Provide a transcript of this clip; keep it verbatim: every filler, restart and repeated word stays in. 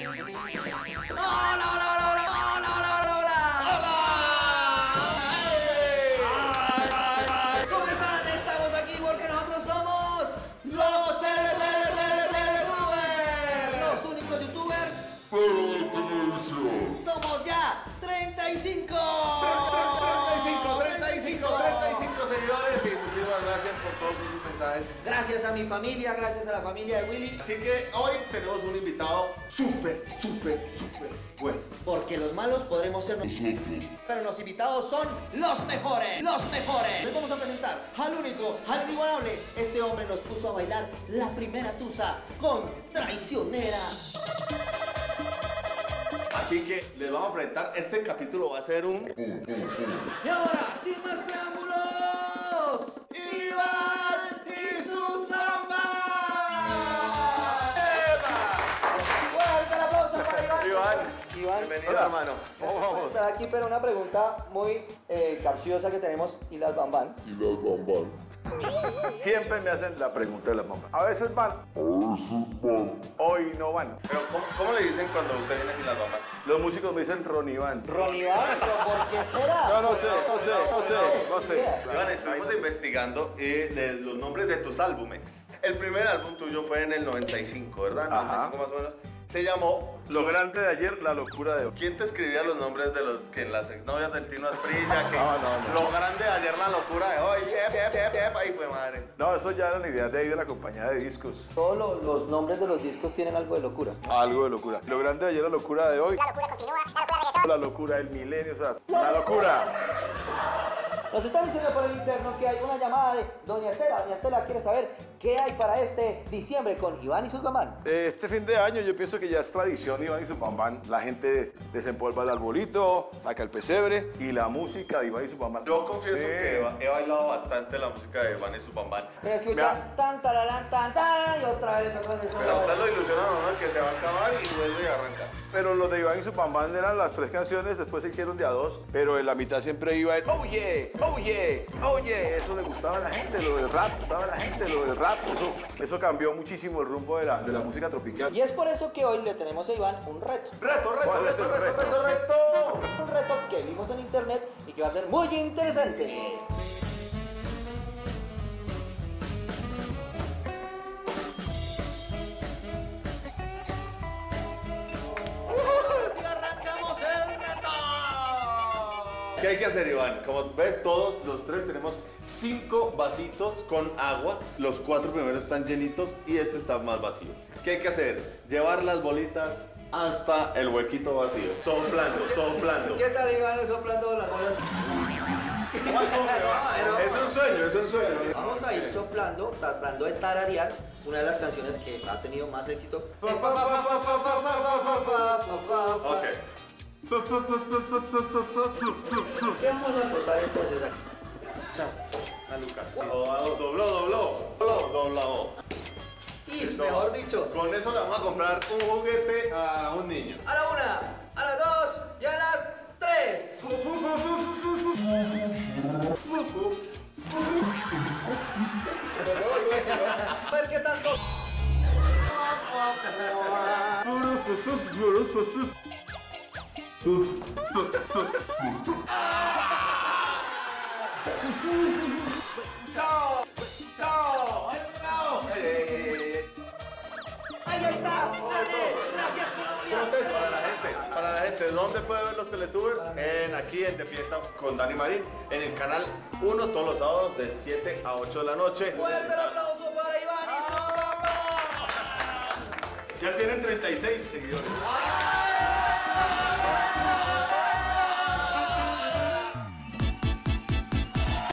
hola, hola, hola, hola, hola, hola, hola. ¿Cómo están? Estamos aquí porque nosotros somos los tele, tele, tele, teletubers. Los únicos youtubers. Pero de televisión. Somos ya treinta y cinco. treinta y cinco, treinta y cinco, treinta y cinco seguidores y muchísimas gracias por todos sus mensajes. Gracias a mi familia, gracias a la familia de Willy. Así que hoy tenemos un invitado súper, súper, súper bueno. Porque los malos podremos ser nosotros, pero los invitados son los mejores, los mejores. Les vamos a presentar al único, al inigualable. Este hombre nos puso a bailar la primera tusa con Traicionera. Así que les vamos a presentar, este capítulo va a ser un... Y ahora, sin más preámbulos, Iván y sus bambas. Fuerte el aplauso para Iván. Iván, Iván, bienvenido, hermano. ¿Cómo vamos? está aquí, pero una pregunta muy eh, capciosa que tenemos. ¿Y las bambán? Y las bambán. Siempre me hacen la pregunta de las mamás. A veces van, A veces van. hoy no van. Pero ¿cómo, cómo le dicen cuando usted viene sin las bambas? Los músicos me dicen Ronnie Van. ¿Ron Iván? ¿Pero por qué será? Yo no sé, no sé, no sé, no sé. Iván, estuvimos investigando eh, de los nombres de tus álbumes. El primer álbum tuyo fue en el noventa y cinco, ¿verdad? Ajá. noventa y cinco más o menos. Se llamó... Lo grande de ayer, la locura de hoy. ¿Quién te escribía los nombres de los que las exnovias del Tino Asprilla? Que No, no, no. Lo grande de ayer, la locura de hoy. Yep, yep, yep, yep. Ay, pues madre. No, eso ya eran ideas de ahí de la compañía de discos. Todos los, los nombres de los discos tienen algo de locura. Algo de locura. Lo grande de ayer, la locura de hoy. La locura continúa, la locura regresó. La locura del milenio, o sea, la locura. Nos están diciendo por el interno que hay una llamada de Doña Estela. Doña Estela quiere saber qué hay para este diciembre con Iván y sus bambán. Este fin de año yo pienso que ya es tradición, Iván y su bambán. La gente desempolva el arbolito, saca el pesebre y la música de Iván y su bambán. Yo confieso Sí. que he, he bailado bastante la música de Iván y su bambán. Pero escucha Mira. tan, tararán, tan, tan, y otra vez. Pero a usted lo ilusiona, ¿no? Que se va a acabar y vuelve y arranca. Pero los de Iván y su bambán eran las tres canciones, después se hicieron de a dos, pero en la mitad siempre iba el oh yeah, oh yeah, oh yeah. Eso le gustaba a la gente, lo del rap, gustaba a la gente, lo del rap. Eso, eso cambió muchísimo el rumbo de la, de la música tropical. Y es por eso que hoy le tenemos a Iván un reto. Reto, reto, ¿Cuál es reto, el reto, reto? reto, reto. Un reto que vimos en internet y que va a ser muy interesante. Ahora sí arrancamos el reto. ¿Qué hay que hacer, Iván? Como ves, todos los tres tenemos cinco vasitos con agua. Los cuatro primeros están llenitos y este está más vacío. ¿Qué hay que hacer? Llevar las bolitas hasta el huequito vacío. Soplando, soplando. ¿Qué tal Iván soplando las bolas? Es un sueño, es un sueño. Vamos a ir soplando, tratando de tararear una de las canciones que ha tenido más éxito. Ok. ¿Qué vamos a apostar entonces aquí? A Lucas. Doblado, dobló, dobló. Dobló, dobló. Y mejor dicho, Con eso le vamos a comprar un juguete a un niño. a la una, a las dos y a las tres. A ver qué tanto. ¡Chao! ¡Chao! ¡Ay, bravo! Ahí está, dale, gracias Colombia. Para la gente, para la gente, ¿dónde puede ver los Teletubers? En, aquí en De Fiesta con Dani Marín, en el canal uno todos los sábados de siete a ocho de la noche. Fuerte el aplauso para Iván y su papá. Ya tienen treinta y seis seguidores.